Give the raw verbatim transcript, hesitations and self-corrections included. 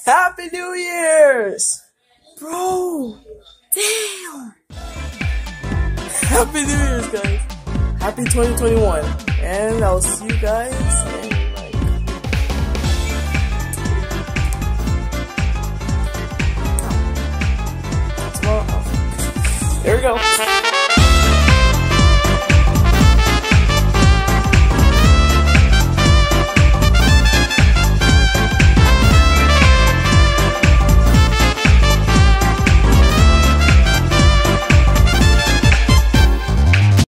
Happy New Year's! Bro! Damn! Happy New Year's, guys! Happy twenty twenty-one. And I'll see you guys in like... tomorrow. There we go.